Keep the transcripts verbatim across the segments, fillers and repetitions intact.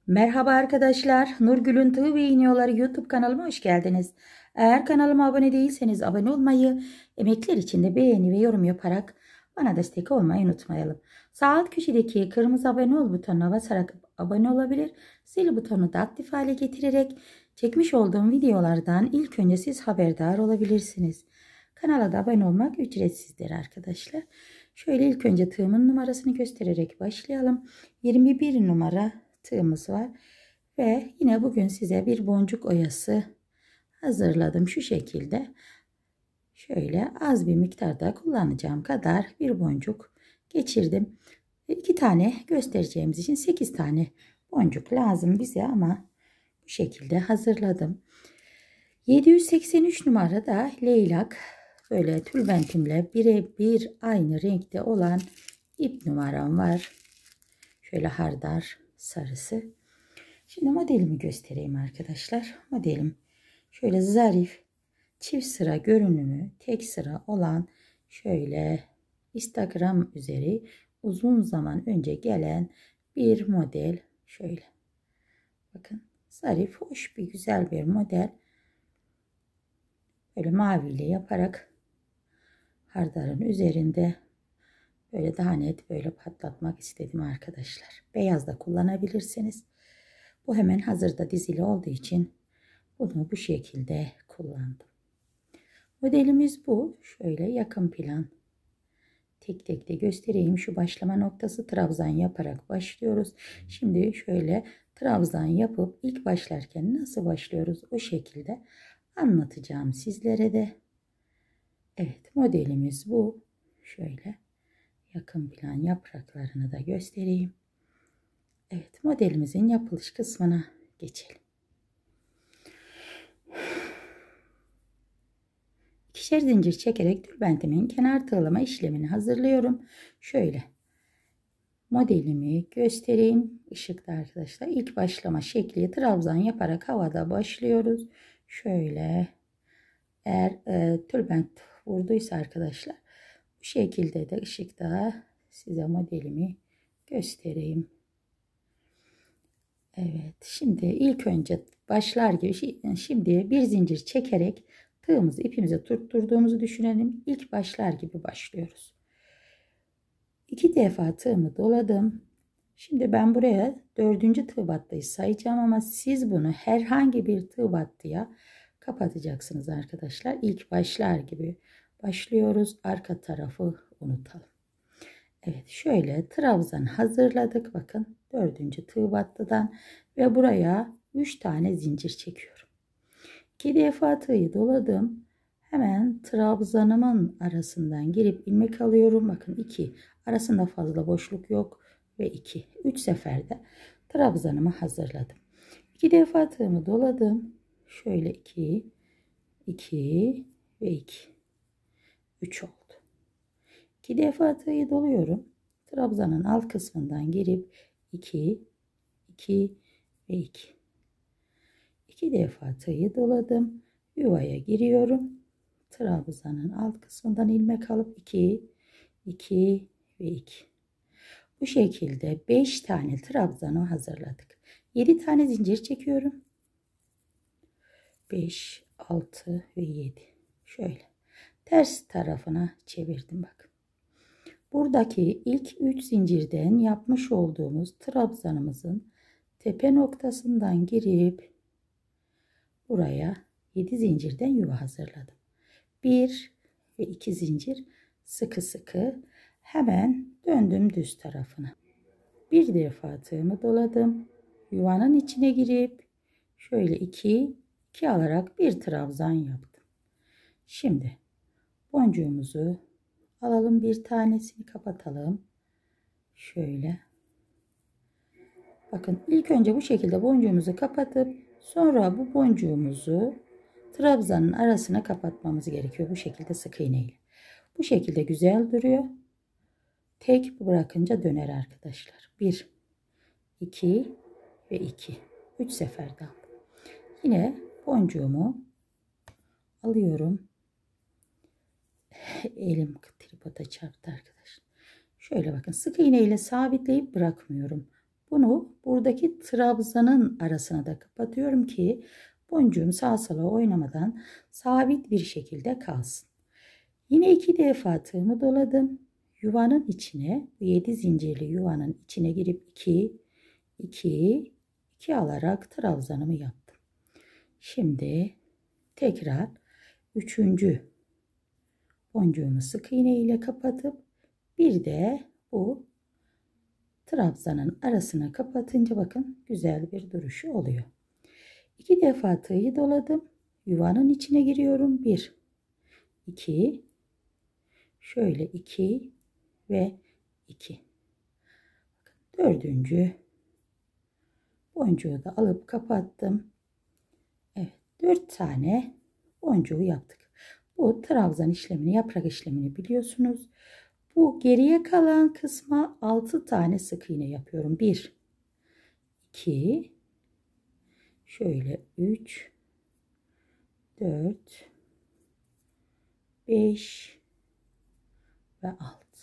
Merhaba arkadaşlar, Nurgül'ün Tığ ve İğniyorları YouTube kanalıma hoş geldiniz. Eğer kanalıma abone değilseniz abone olmayı, emekler için de beğeni ve yorum yaparak bana destek olmayı unutmayalım. Sağ alt köşedeki kırmızı abone ol butonuna basarak abone olabilir, zil butonunu da aktif hale getirerek çekmiş olduğum videolardan ilk önce siz haberdar olabilirsiniz. Kanala da abone olmak ücretsizdir arkadaşlar. Şöyle ilk önce tığımın numarasını göstererek başlayalım. yirmi bir numara tığımız var ve yine bugün size bir boncuk oyası hazırladım şu şekilde. Şöyle az bir miktarda kullanacağım kadar bir boncuk geçirdim. iki tane göstereceğimiz için sekiz tane boncuk lazım bize ama bu şekilde hazırladım. yedi yüz seksen üç numarada leylak, böyle tülbentimle birebir aynı renkte olan ip numaram var. Şöyle hardar sarısı. Şimdi modelimi göstereyim arkadaşlar. Modelim şöyle zarif çift sıra görünümü, tek sıra olan, şöyle Instagram üzeri uzun zaman önce gelen bir model. Şöyle bakın, zarif, hoş, bir güzel bir model. Böyle maviyle yaparak hardarın üzerinde böyle daha net böyle patlatmak istedim arkadaşlar. Beyaz da kullanabilirsiniz. Bu hemen hazırda dizili olduğu için bunu bu şekilde kullandım. Modelimiz bu. Şöyle yakın plan. Tek tek de göstereyim. Şu başlama noktası trabzan yaparak başlıyoruz. Şimdi şöyle trabzan yapıp ilk başlarken nasıl başlıyoruz o şekilde anlatacağım sizlere de. Evet, modelimiz bu. Şöyle yakın plan yapraklarını da göstereyim. Evet, modelimizin yapılış kısmına geçelim. İkişer zincir çekerek tülbentimin kenar tığlama işlemini hazırlıyorum. Şöyle modelimi göstereyim ışıkta arkadaşlar. İlk başlama şekli trabzan yaparak havada başlıyoruz. Şöyle, eğer e, tülbent vurduysa arkadaşlar bu şekilde de ışıkta size modelimi göstereyim. Evet, şimdi ilk önce başlar gibi şimdi bir zincir çekerek tığımızı ipimize tutturduğumuzu düşünelim. İlk başlar gibi başlıyoruz. İki defa tığımı doladım. Şimdi ben buraya dördüncü tığ battıyı sayacağım ama siz bunu herhangi bir tığ battıya kapatacaksınız arkadaşlar. İlk başlar gibi başlıyoruz. Arka tarafı unutalım. Evet, şöyle trabzan hazırladık. Bakın dördüncü tığ battıdan ve buraya üç tane zincir çekiyorum. iki defa tığı doladım. Hemen trabzanımın arasından girip ilmek alıyorum. Bakın iki. Arasında fazla boşluk yok ve iki. üç seferde trabzanımı hazırladım. iki defa tığımı doladım. Şöyle iki, iki ve iki. üç oldu. iki defa tığı doluyorum. Trabzanın alt kısmından girip iki, iki ve iki. iki defa tığı doladım. Yuvaya giriyorum. Trabzanın alt kısmından ilmek alıp iki, iki ve iki. Bu şekilde beş tane trabzanı hazırladık. yedi tane zincir çekiyorum. beş, altı ve yedi. Şöyle ters tarafına çevirdim bakın. Buradaki ilk üç zincirden yapmış olduğumuz trabzanımızın tepe noktasından girip buraya yedi zincirden yuva hazırladım. bir ve iki zincir sıkı sıkı hemen döndüm düz tarafına. Bir defa tığımı doladım. Yuvanın içine girip şöyle iki, iki alarak bir trabzan yaptım. Şimdi boncuğumuzu alalım, bir tanesini kapatalım. Şöyle. Bakın ilk önce bu şekilde boncuğumuzu kapatıp sonra bu boncuğumuzu trabzanın arasına kapatmamız gerekiyor. Bu şekilde sık iğneyle. Bu şekilde güzel duruyor. Tek bırakınca döner arkadaşlar. bir, iki ve iki. üç seferde aldım. Yine boncuğumu alıyorum. Elim tripoda çarptı arkadaşlar. Şöyle bakın, sık iğne ile sabitleyip bırakmıyorum. Bunu buradaki trabzanın arasına da kapatıyorum ki boncuğum sağa sola oynamadan sabit bir şekilde kalsın. Yine iki defa tığımı doladım. Yuvanın içine, yedi zincirli yuvanın içine girip iki, iki, iki alarak trabzanımı yaptım. Şimdi tekrar üçüncü boncuğumu sık iğne ile kapatıp bir de bu trabzanın arasına kapatınca bakın güzel bir duruşu oluyor. İki defa tığı doladım. Yuvanın içine giriyorum. bir, iki, şöyle iki ve iki. Dördüncü boncuğu da alıp kapattım. Evet, dört tane boncuğu yaptık. Bu trabzan işlemini, yaprak işlemini biliyorsunuz. Bu geriye kalan kısma altı tane sık iğne yapıyorum. bir, iki, şöyle üç, dört, beş ve altı.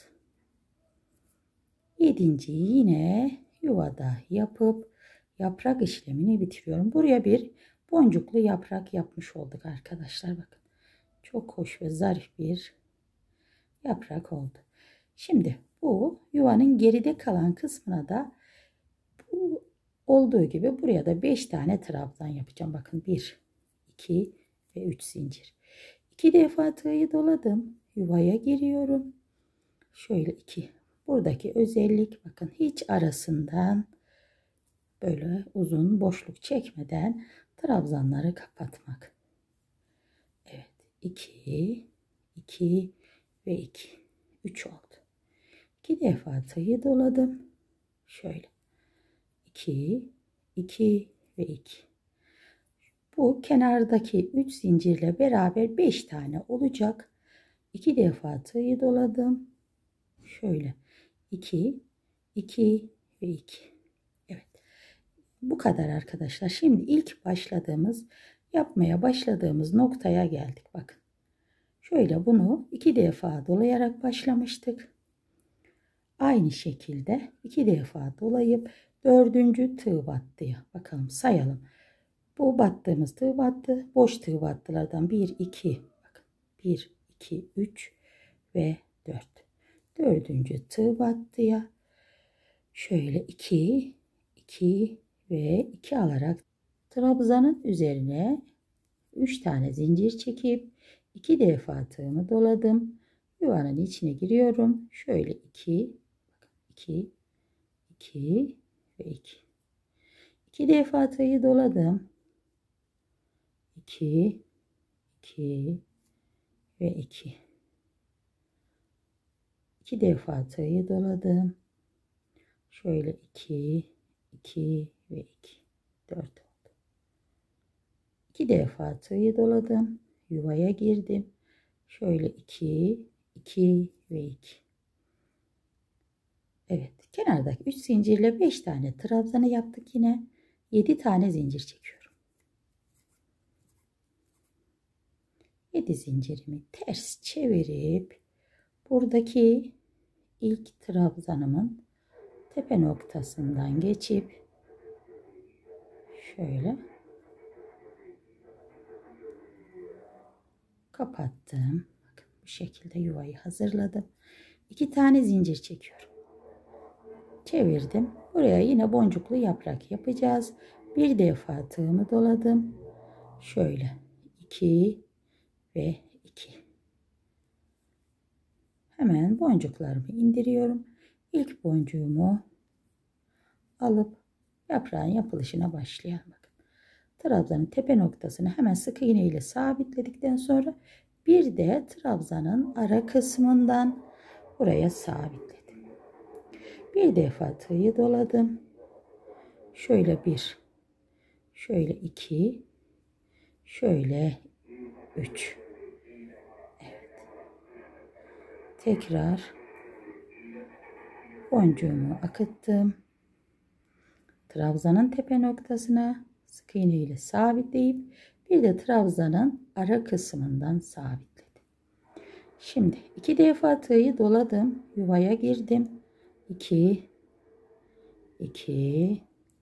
Yedinciyi yine yuvada yapıp yaprak işlemini bitiriyorum. Buraya bir boncuklu yaprak yapmış olduk arkadaşlar. Bakın. Çok hoş ve zarif bir yaprak oldu. Şimdi bu yuvanın geride kalan kısmına da bu olduğu gibi buraya da beş tane trabzan yapacağım. Bakın bir, iki ve üç zincir. iki defa tığı doladım. Yuvaya giriyorum. Şöyle iki. Buradaki özellik bakın hiç arasından böyle uzun boşluk çekmeden trabzanları kapatmak. Evet. iki, iki ve iki. üç oldu. iki defa tığı doladım. Şöyle. iki, iki ve iki. Bu kenardaki üç zincirle beraber beş tane olacak. iki defa tığı doladım. Şöyle. iki, iki ve iki. Evet. Bu kadar arkadaşlar. Şimdi ilk başladığımız, yapmaya başladığımız noktaya geldik. Bakın. Şöyle bunu iki defa dolayarak başlamıştık. Aynı şekilde iki defa dolayıp dördüncü tığ battıya bakalım sayalım. Bu battığımız tığ battı. Boş tığ battılardan bir, iki, bakın bir, iki, üç ve dört. Dördüncü tığ battıya şöyle iki, iki ve iki alarak trabzanın üzerine üç tane zincir çekip iki defa tığımı doladım. Yuvanın içine giriyorum. Şöyle iki, iki, iki ve iki. iki defa tığı doladım. iki, iki ve iki. iki defa tığı doladım. Şöyle iki, iki ve iki. dört oldu. iki defa tığı doladım. Yuvaya girdim. Şöyle iki, iki ve iki. Evet. Kenardaki üç zincirle beş tane trabzanı yaptık yine. yedi tane zincir çekiyorum. yedi zincirimi ters çevirip buradaki ilk trabzanımın tepe noktasından geçip şöyle kapattım. Bakın bu şekilde yuvayı hazırladım. iki tane zincir çekiyorum. Çevirdim. Buraya yine boncuklu yaprak yapacağız. Bir defa tığımı doladım. Şöyle iki ve iki. Hemen boncuklarımı indiriyorum. İlk boncuğumu alıp yaprağın yapılışına başlayalım. Bakın. Trabzanın tepe noktasını hemen sık iğne ile sabitledikten sonra bir de trabzanın ara kısmından buraya sabitledim. Bir defa tığı doladım. Şöyle bir, şöyle iki, şöyle üç. Evet. Tekrar boncuğumu akıttım. Trabzanın tepe noktasına sık iğne ile sabitleyip bir de trabzanın ara kısmından sabitledim. Şimdi iki defa tığı doladım. Yuvaya girdim. iki, iki,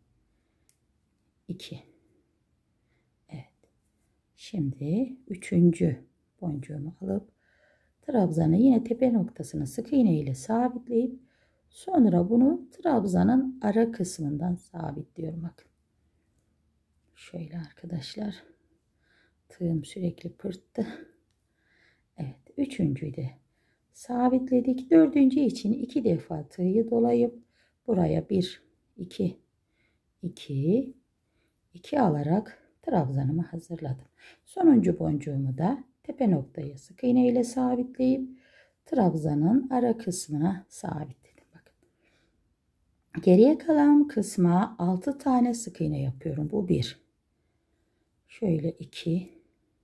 iki. Evet. Şimdi üçüncü boncuğumu alıp trabzanı yine tepe noktasına sık iğne ile sabitleyip sonra bunu trabzanın ara kısmından sabitliyorum. Bakın. Şöyle arkadaşlar. Tığım sürekli pırttı. Evet. Üçüncüyü de sabitledik. Dördüncü için iki defa tığı dolayıp buraya bir, iki, iki, iki alarak trabzanımı hazırladım. Sonuncu boncuğumu da tepe noktaya sık iğne ile sabitleyip trabzanın ara kısmına sabitledim. Bakın. Geriye kalan kısma altı tane sık iğne yapıyorum. Bu bir. Şöyle iki,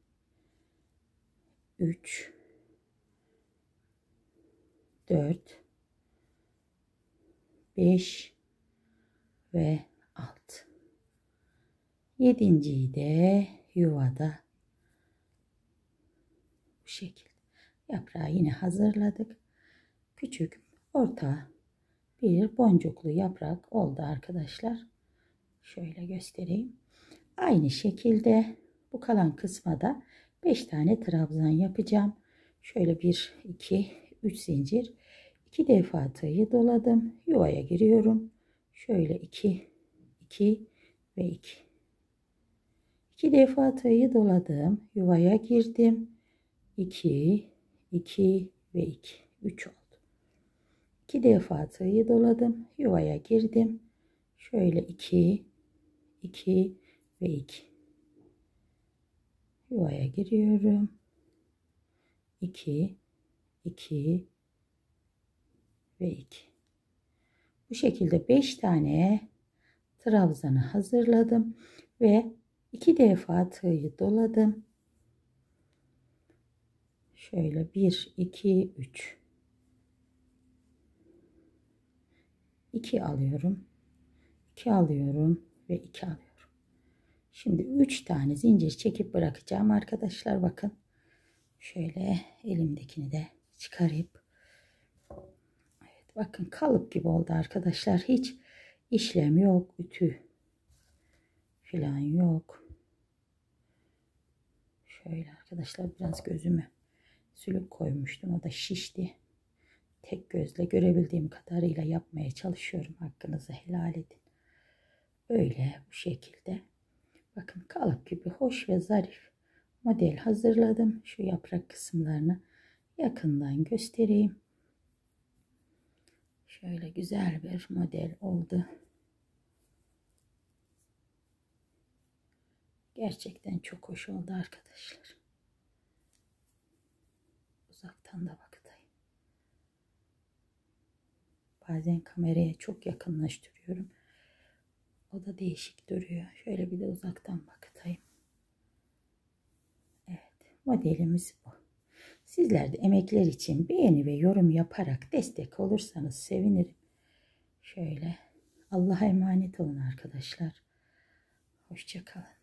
üç, dört, beş ve altı. Yedinciyi de yuvada bu şekilde. Yaprağı yine hazırladık. Küçük, orta bir boncuklu yaprak oldu arkadaşlar. Şöyle göstereyim. Aynı şekilde bu kalan kısma da beş tane trabzan yapacağım. Şöyle bir, iki, üç zincir. iki defa tığı doladım. Yuvaya giriyorum. Şöyle iki, iki ve iki. iki defa tığı doladım. Yuvaya girdim. iki, iki ve iki. üç oldu. iki defa tığı doladım. Yuvaya girdim. Şöyle iki, iki ve iki. Yuvaya giriyorum. iki, iki ve iki. Bu şekilde beş tane trabzanı hazırladım ve iki defa tığı doladım. Şöyle bir, iki, üç. iki alıyorum. iki alıyorum ve iki alıyorum. Şimdi üç tane zincir çekip bırakacağım arkadaşlar. Bakın. Şöyle elimdekini de çıkarıp. Evet, bakın kalıp gibi oldu arkadaşlar. Hiç işlem yok. Ütü falan yok. Şöyle arkadaşlar biraz gözüme sülük koymuştum. O da şişti. Tek gözle görebildiğim kadarıyla yapmaya çalışıyorum. Hakkınızı helal edin. Böyle bu şekilde. Bakın kalıp gibi hoş ve zarif model hazırladım. Şu yaprak kısımlarını yakından göstereyim. Şöyle güzel bir model oldu. Gerçekten çok hoş oldu arkadaşlar. Uzaktan da bakayım. Bazen kameraya çok yakınlaştırıyorum. O da değişik duruyor. Şöyle bir de uzaktan bakayım. Evet, modelimiz bu. Sizler de emekler için beğeni ve yorum yaparak destek olursanız sevinirim. Şöyle Allah'a emanet olun arkadaşlar. Hoşça kalın.